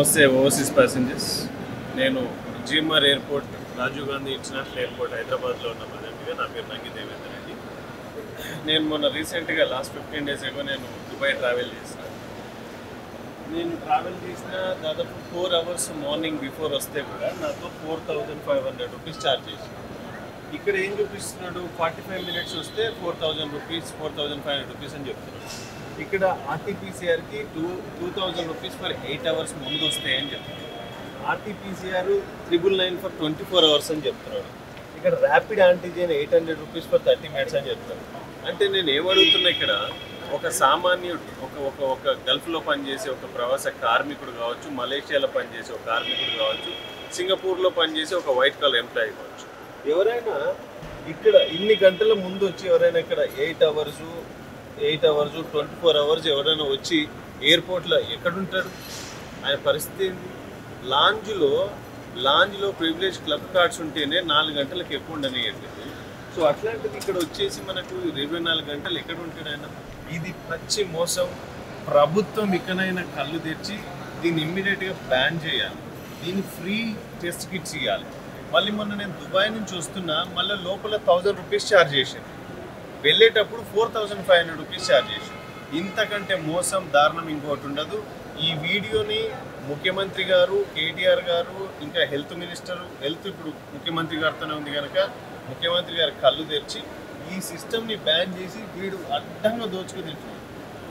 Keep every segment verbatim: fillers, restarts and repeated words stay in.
నమస్తే overseas passengers. నేను GMR airport, Rajiv Gandhi international airport హైదరాబాద్లో ఉన్న ప్రజెంట్గా నా పేరు నంగి దేవేందర్ రెడ్డి. నేను మొన్న రీసెంట్గా లాస్ట్ ఫిఫ్టీన్ డేస్ ఏగో నేను దుబాయ్ ట్రావెల్ చేసిన. నేను ట్రావెల్ చేసిన దాదాపు ఫోర్ అవర్స్ మార్నింగ్ బిఫోర్ వస్తే కూడా నాతో four thousand five hundred rupees charge చేసి, ఇక్కడ ఏం చూపిస్తున్నాడు, ఫార్టీ ఫైవ్ మినిట్స్ వస్తే four thousand rupees four thousand five hundred rupees అని చెప్తున్నాడు. ఇక్కడ ఆర్టీపీసీఆర్కి two two thousand rupees for eight hours ముందు వస్తాయని చెప్తున్నాడు. RTPCR triple nine for twenty four hours అని చెప్తున్నాడు. ఇక్కడ rapid antigen eight hundred rupees for thirty minutes అని చెప్తాడు. అంటే నేను ఏమడుగుతున్నా, ఇక్కడ ఒక సామాన్యుడు, ఒక ఒక ఒక గల్ఫ్లో పనిచేసే ఒక ప్రవాస కార్మికుడు కావచ్చు, మలేషియాలో పనిచేసే ఒక కార్మికుడు కావచ్చు, సింగపూర్లో పనిచేసే ఒక వైట్ కాలర్ ఎంప్లాయీ కావచ్చు, ఎవరైనా ఇక్కడ ఇన్ని గంటల ముందు వచ్చి ఎవరైనా ఇక్కడ eight hours eight hours twenty four hours ఎవరైనా వచ్చి ఎయిర్పోర్ట్లో ఎక్కడుంటాడు? ఆయన పరిస్థితి ఏంటి? లాంజ్లో లాంజ్లో ప్రివిలేజ్ క్లబ్ కార్డ్స్ ఉంటేనే నాలుగు గంటలకు ఎక్కువ ఉండనియండి. సో అట్లాంటిది ఇక్కడ వచ్చేసి మనకు ఇరవై నాలుగు గంటలు ఎక్కడ ఉంటాడు ఆయన? ఇది పచ్చి మోసం. ప్రభుత్వం ఇకనైనా కళ్ళు తెచ్చి దీన్ని ఇమ్మీడియట్గా బ్యాన్ చేయాలి. దీన్ని ఫ్రీ టెస్ట్ కిట్స్ ఇవ్వాలి. మళ్ళీ మొన్న నేను దుబాయ్ నుంచి వస్తున్నా, మళ్ళీ లోపల థౌజండ్ రూపీస్ ఛార్జ్ చేశాను, వెళ్ళేటప్పుడు four thousand five hundred rupees charge చేశాను. ఇంతకంటే మోసం, దారుణం ఇంకోటి ఉండదు. ఈ వీడియోని ముఖ్యమంత్రి గారు, కేటీఆర్ గారు, ఇంకా హెల్త్ మినిస్టర్, హెల్త్ ఇప్పుడు ముఖ్యమంత్రి గారితోనే ఉంది కనుక ముఖ్యమంత్రి గారు కళ్ళు తెరిచి ఈ సిస్టమ్ని బ్యాన్ చేసి వీడు అడ్డంగా దోచుకు తెచ్చున్నాడు.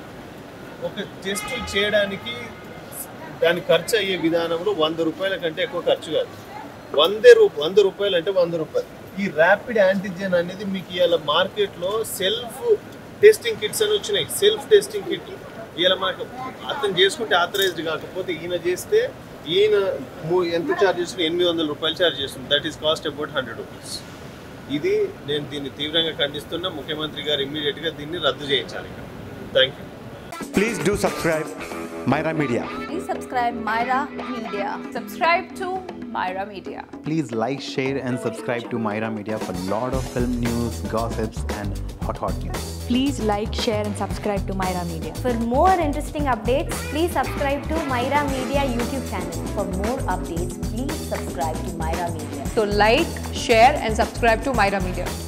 ఒక టెస్ట్ చేయడానికి దాని ఖర్చు అయ్యే విధానంలో వంద రూపాయల కంటే ఎక్కువ ఖర్చు కాదు. వందే రూ వంద రూపాయలు అంటే వంద రూపాయలు. ఈ ర్యాపిడ్ యాంటీజెన్ అనేది మీకు ఇవాళ మార్కెట్లో సెల్ఫ్ టెస్టింగ్ కిట్స్ అని వచ్చినాయి. సెల్ఫ్ టెస్టింగ్ కిట్ ఇవాళ మనకు అతను చేసుకుంటే ఆథరైజ్డ్ కాకపోతే ఈయన చేస్తే ఈయన ఎంత ఛార్జ్ చేస్తుంది? ఎనిమిది వందల రూపాయలు ఛార్జ్ చేస్తుంది. That is cost about hundred rupees. ఇది నేను దీన్ని తీవ్రంగా ఖండిస్తున్నా. ముఖ్యమంత్రి గారు ఇమ్మీడియట్గా దీన్ని రద్దు చేయించాలి. Thank you. Please do subscribe Myra Media. Please subscribe Myra Media. Subscribe to Myra Media. Please like, share and subscribe to Myra Media for lot of film news, gossips and hot hot news. Please like, share and subscribe to Myra Media. For more interesting updates, please subscribe to Myra Media YouTube channel. For more updates, please subscribe to Myra Media. So like, share and subscribe to Myra Media.